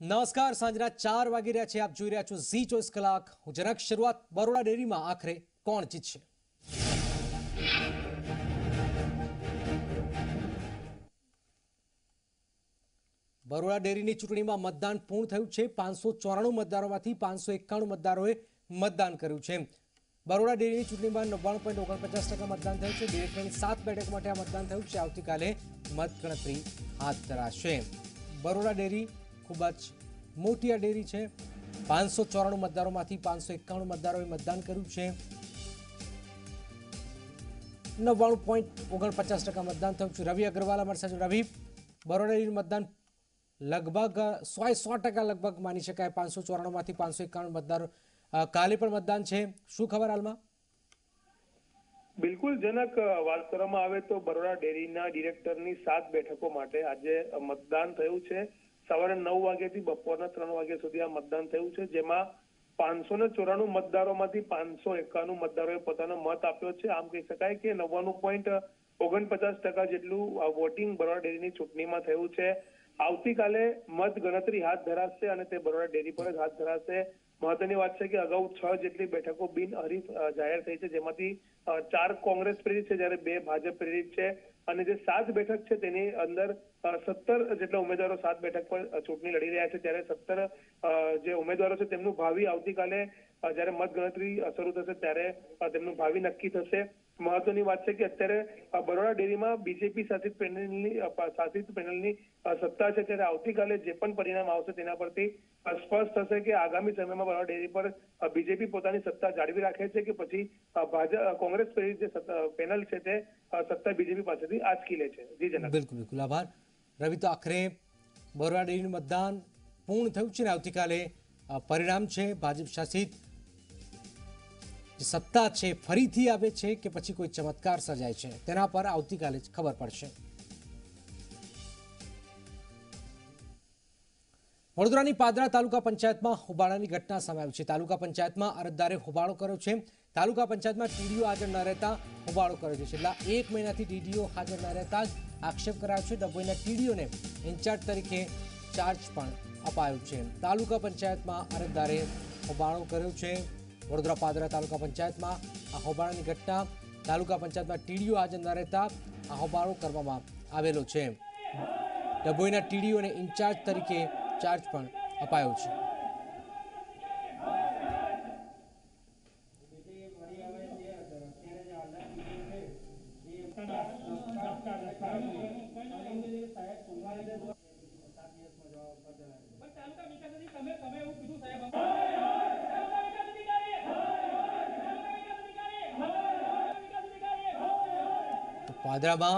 નમસ્કાર, સાંજના 4 વાગી રહ્યા છે. આપ જોઈ રહ્યા છો ઝી 24 કલાક. હું જનક. શરૂઆત બરોડા ડેરીમાં આખરે કોણ જીતશે? બરોડા ડેરીની ચૂંટણીમાં મતદાન પૂર્ણ થયું છે. 594 મતદારોમાંથી 591 મતદારોએ મતદાન કર્યું છે. બરોડા ડેરીની ચૂંટણીમાં 99.49% મતદાન થયું છે. ડિરેક્ટરની 7 બેઠકો માટે આ મતદાન થયું છે. આવતીકાલે મતગણતરી હાથ ધરાશે. બરોડા ડેરી ખૂબ જ મોટી આ ડેરી છે. 594 મતદારોમાંથી 591 મતદારોએ મતદાન કર્યું છે. 99.49% મતદાન થયું છે. રવિ અગ્રવાલ અમારી સાથે. રવિ, બરોડા ડેરીનું મતદાન લગભગ 100% લગભગ માની શકાય. 594 માંથી 591 મતદારો. કાલે પણ મતદાન છે. શું ખબર હાલમાં? બિલકુલ જનક, વાત કરવામાં આવે તો બરોડા ડેરીના ડિરેક્ટરની 7 બેઠકો માટે આજે મતદાન થયું છે. સવારે 9 વાગ્યાથી બપોરના 3 વાગ્યા સુધી આ મતદાન થયું છે, જેમાં 594 મતદારોમાંથી 591 મતદારોએ પોતાનો મત આપ્યો છે. આમ કહી શકાય કે 99.49% જેટલું વોટિંગ બરોડા ડેરીની ચૂંટણીમાં થયું છે. આવતીકાલે મત ગણતરી હાથ ધરાશે અને તે બરોડા ડેરી પર જ હાથ ધરાશે. મહત્વની વાત છે કે અગાઉ 6 જેટલી બેઠકો બિનહરીફ જાહેર થઈ છે, જેમાંથી 4 કોંગ્રેસ પ્રેરિત છે, જ્યારે 2 ભાજપ પ્રેરિત છે. અને જે 7 બેઠક છે તેની અંદર 17 જેટલા ઉમેદવારો 7 બેઠક પર ચૂંટણી લડી રહ્યા છે, ત્યારે 17 જે ઉમેદવારો છે તેમનું ભાવિ આવતીકાલે જ્યારે મતગણતરી શરૂ થશે ત્યારે તેમનું ભાવિ નક્કી થશે. મહત્વની વાત છે કે અત્યારે બરોડા ડેરીમાં બીજેપી શાસિત પેનલની સત્તા છે, ત્યારે આવતીકાલે જે પણ પરિણામ આવશે તેના પરથી સ્પષ્ટ થશે કે આગામી સમયમાં બરોડા ડેરી પર બીજેપી પોતાની સત્તા જાળવી રાખે છે કે પછી કોંગ્રેસ પ્રેરિત જે પેનલ છે તે સત્તા બીજેપી પાસેથી આંચકી લે છે. જી જનાબ. બિલકુલ બિલકુલ, આભાર રવિ. તો આખરે બરોડા ડેરીનું મતદાન પૂર્ણ થયું છે ને આવતીકાલે પરિણામ છે. ભાજપ શાસિત જે સત્તા છે ફરીથી આવે છે કે પછી કોઈ ચમત્કાર સર્જાય છે, તેના પર આવતીકાલે જ ખબર પડશે. વડોદરાની પાદરા તાલુકા પંચાયતમાં હોબાળાની ઘટના સામે આવી છે. તાલુકા પંચાયતમાં અરજદારે હોબાળો કર્યો છે. તાલુકા પંચાયતમાં ટીડીઓ હાજર ન રહેતા હોબાળો કર્યો છે. છેલ્લા 1 મહિનાથી ટીડીઓ હાજર ન રહેતા જ આક્ષેપ કરાયો છે. ડભોઈના ટીડીઓને ઇન્ચાર્જ તરીકે ચાર્જ પણ અપાયો છે. તાલુકા પંચાયતમાં અરજદારે હોબાળો કર્યો છે. વડોદરા પાદરા તાલુકા પંચાયતમાં આ હોબાળાની ઘટના. તાલુકા પંચાયતમાં ટીડીઓ હાજર ન રહેતા આ હોબાળો કરવામાં આવેલો છે. ડભોઈના ટીડીઓને ઇન્ચાર્જ તરીકે ચાર્જ પણ અપાયો છે. પાદરામાં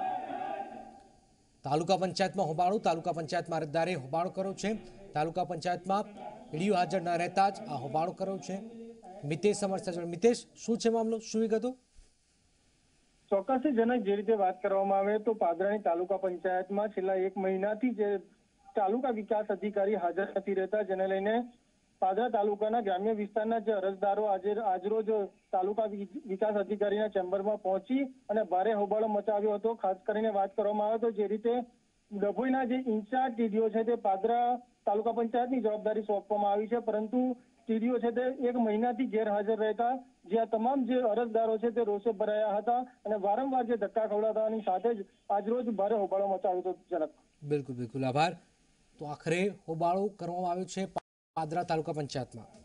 તાલુકા પંચાયતમાં હોબાળો. તાલુકા પંચાયતમાં અરજદારે હોબાળો કર્યો છે. તાલુકા પંચાયતમાં ટીડીઓ હાજર ન રહેતા જ આ હોબાળો કર્યો છે. મિતેશ સમર્થન. મિતેશ, શું છે મામલો, શું વિગતો? ચોક્કસજનક, જે રીતે વાત કરવામાં આવે તો પાદરાની તાલુકા પંચાયતમાં છેલ્લા 1 મહિનાથી જે તાલુકા વિકાસ અધિકારી હાજર નથી રહેતા, જેને લઈને પાદરા તાલુકાના ગ્રામ્ય વિસ્તારના જે અરજદારો આજરોજ તાલુકા વિકાસ અધિકારીના ચેમ્બરમાં પહોંચી અને ભારે હોબાળો મચાવ્યો હતો. ખાસ કરીને વાત કરવામાં આવે તો જે રીતે ડભોઈના જે ઇન્ચાર્જ ટીડીઓ છે તે પાદરા તાલુકા પંચાયતની જવાબદારી સોંપવામાં આવી છે, પરંતુ ટીડીઓ છે તે 1 મહિનાથી ગેરહાજર રહેતા જ્યાં તમામ જે અરજદારો છે તે રોષે ભરાયા હતા અને વારંવાર જે ધક્કા ખવડાવવાની સાથે જ આજરોજ ભારે હોબાળો મચાવ્યો હતો. જનક. બિલકુલ બિલકુલ, આભાર. તો આખરે હોબાળો કરવામાં આવ્યો છે પાદરા તાલુકા પંચાયતમાં.